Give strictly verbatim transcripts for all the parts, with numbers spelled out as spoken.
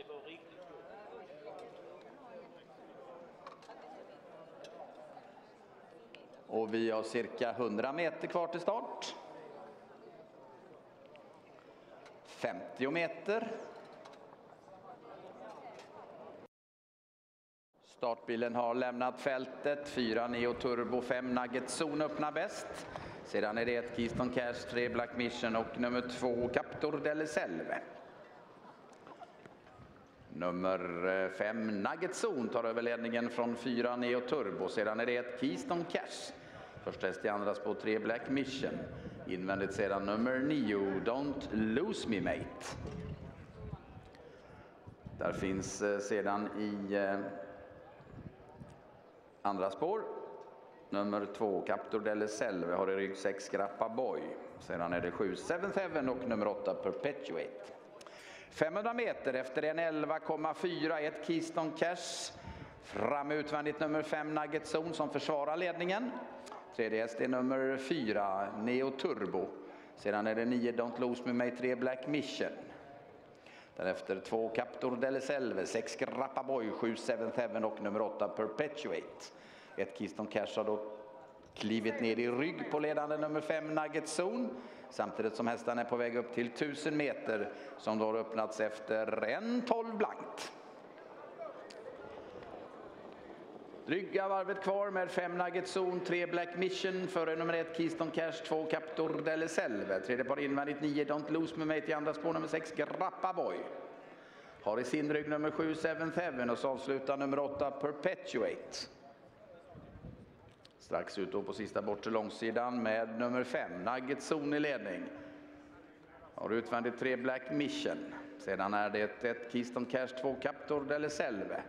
Och vi har cirka hundra meter kvar till start. femtio meter. Startbilen har lämnat fältet. fyra Neo Turbo, fem Nugget Zone öppnar bäst. Sedan är det ett Keystone Cash, tre Black Mission och nummer två Captor delle Selve. Nummer fem Nugget Zone tar över ledningen från fyra Neo Turbo. Sedan är det ett Keystone Cash. Först häst i andra spår tre Black Mission. Invändigt sedan nummer nio Don't Lose Me Mate. Där finns sedan i eh, andra spår nummer två Captor delle Selve har i rygg sex Grappa Boy. Sedan är det sju Seventh Heaven och nummer åtta Perpetuate. femhundra meter efter en elva komma fyra ett Keystone Cash. Fram utvändigt nummer fem Nugget Zone som försvarar ledningen. Tredje häst är nummer fyra Neo Turbo. Sedan är det nio Don't Lose Me Mate, tre Black Mission. Därefter två Captor delle Selve, sex Grappa Boy, sju Seventh Heaven och nummer åtta Perpetuate. Ett Keystone Cash har då klivit ner i rygg på ledande nummer fem Nugget Zone. Samtidigt som hästarna är på väg upp till tusen meter som då har öppnats efter en tolv blankt. Dryga varvet kvar med fem Nugget Zone, tre Black Mission, före nummer ett Keystone Cash, två Captor delle Selve. Tredje par invändigt nio Don't Lose Me Mate, i andra spår nummer sex Grappa Boy. Har i sin rygg nummer sju Seventh Heaven och så avslutar nummer åtta Perpetuate. Strax ut då på sista bortre långsidan med nummer fem Nugget Zone i ledning. Har utvändigt tre Black Mission. Sedan är det ett Keystone Cash, två Captor delle Selve.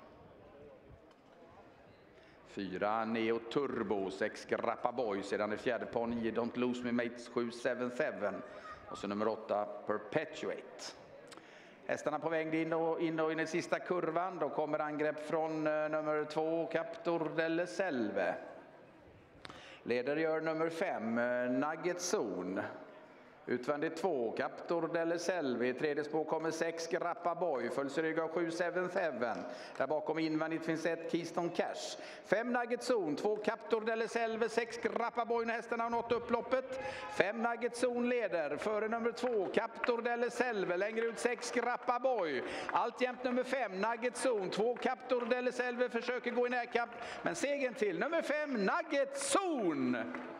fyra Neo Turbo, sex Grappa Boy. Sedan är fjärde par nio Don't Lose Me Mate, sju Seventh Heaven. Och så nummer åtta Perpetuate. Hästarna på väg in och in, och in i sista kurvan. Då kommer angrepp från uh, nummer två Captor delle Selve. Leder gör nummer fem uh, Nugget Zone. Utvändigt två Captor delle Selve. I tredje spår kommer sex Grappa Boy. Följs i rygg av sju Seventh Heaven. Där bakom invändigt finns ett Keystone Cash. fem Nugget Zone, två Captor delle Selve, sex Grappa Boy när hästarna har nått upploppet. fem Nugget Zone leder. Före nummer två Captor delle Selve. Längre ut sex Grappa Boy. Alltjämt nummer fem Nugget Zone. två Captor delle Selve försöker gå i närkamp. Men segern till nummer fem Nugget Zone.